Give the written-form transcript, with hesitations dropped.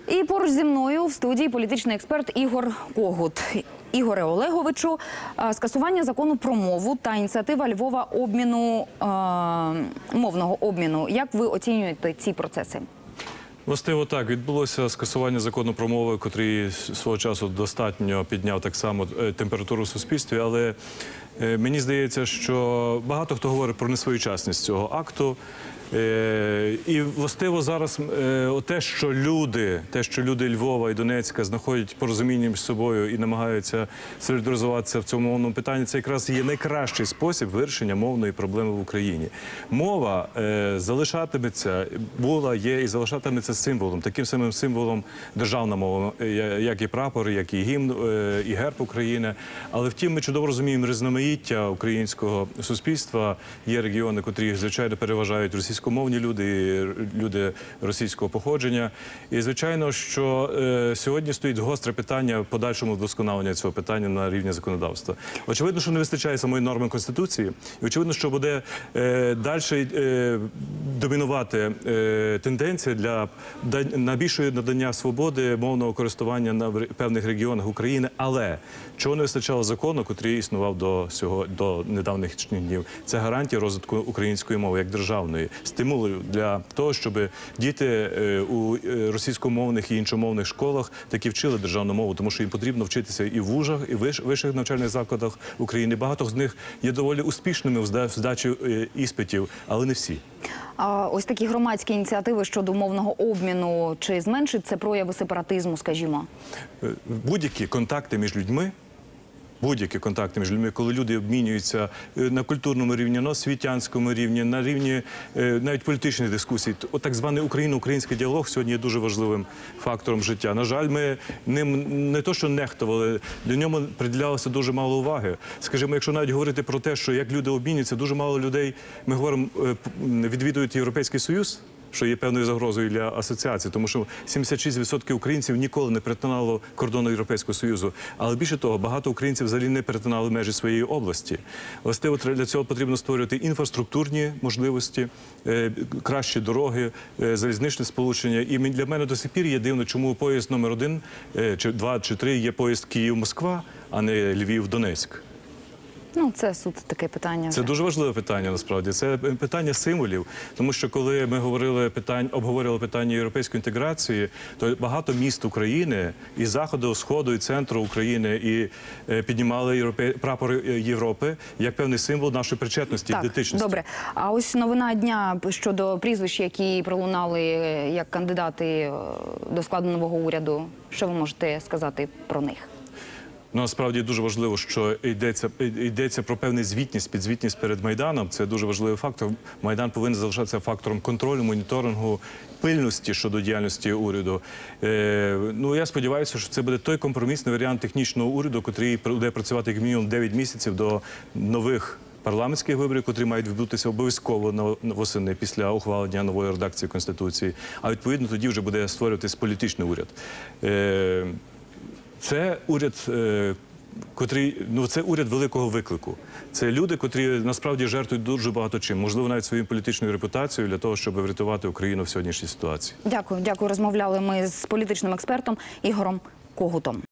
І поруч зі мною в студії політичний експерт Ігор Когут. Ігоре Олеговичу, скасування закону про мову та ініціатива Львова мовного обміну. Як ви оцінюєте ці процеси? Властиво так, відбулося скасування закону про мови, котрий свого часу достатньо підняв так само температуру в суспільстві, але мені здається, що багато хто говорить про несвоєчасність цього акту. І властиво зараз те, що люди Львова і Донецька знаходять порозуміння між собою і намагаються солідаризуватися в цьому мовному питанні, це якраз є найкращий спосіб вирішення мовної проблеми в Україні. Мова залишатиметься, була, є і залишатиметься символом, таким самим символом державна мова, як і прапор, як і гімн, і герб України. Але втім, ми чудово розуміємо різноманіття українського суспільства. Є регіони, котрі, звичайно, переважають російськомовні люди російського походження. І, звичайно, що сьогодні стоїть гостре питання подальшому вдосконалення цього питання на рівні законодавства. Очевидно, що не вистачає самої норми Конституції. І очевидно, що буде далі домінувати тенденція на більшої надання свободи мовного користування на певних регіонах України. Але чого не вистачало закону, який існував до недавніх днів? Це гарантія розвитку української мови як державної, стимулів для того, щоб діти у російськомовних і іншомовних школах таки вчили державну мову, тому що їм потрібно вчитися і в вузах, і в вищих навчальних закладах України. Багато з них є доволі успішними в здачі іспитів, але не всі. А ось такі громадські ініціативи щодо мовного обміну, чи зменшить це прояви сепаратизму, скажімо? Будь-які контакти між людьми, коли люди обмінюються на культурному рівні, на освітянському рівні, на рівні навіть політичних дискусій. Так званий український діалог сьогодні є дуже важливим фактором життя. На жаль, ми ним не то що нехтували, до ньому приділялося дуже мало уваги. Скажімо, якщо навіть говорити про те, що як люди обмінюються, дуже мало людей, ми говоримо, відвідують Європейський Союз, що є певною загрозою для асоціації, тому що 76% українців ніколи не перетинало кордону Європейського Союзу. Але більше того, багато українців взагалі не перетинали межі своєї області. Власне, для цього потрібно створювати інфраструктурні можливості, кращі дороги, залізничне сполучення. І для мене до сих пір є дивно, чому поїзд номер 1, чи 2, чи 3 є поїзд Київ-Москва, а не Львів-Донецьк. Ну, це суто таке питання. Це дуже важливе питання, насправді. Це питання символів. Тому що, коли ми обговорювали питання європейської інтеграції, то багато міст України, і Заходу, Сходу, і центру України, і піднімали прапор Європи як певний символ нашої причетності, ідентичності. Добре. А ось новина дня щодо прізвищ, які пролунали як кандидати до складу нового уряду. Що ви можете сказати про них? Ну, насправді дуже важливо, що йдеться про певну підзвітність перед Майданом. Це дуже важливий фактор. Майдан повинен залишатися фактором контролю, моніторингу, пильності щодо діяльності уряду. Ну, я сподіваюся, що це буде той компромісний варіант технічного уряду, який буде працювати як мінімум 9 місяців до нових парламентських виборів, котрі мають відбутися обов'язково восени після ухвалення нової редакції Конституції. А відповідно тоді вже буде створюватись політичний уряд. Це уряд, це уряд великого виклику. Це люди, котрі насправді жертвують дуже багато чим, можливо, навіть своєю політичною репутацією для того, щоб врятувати Україну в сьогоднішній ситуації. Дякую. Розмовляли ми з політичним експертом Ігорем Когутом.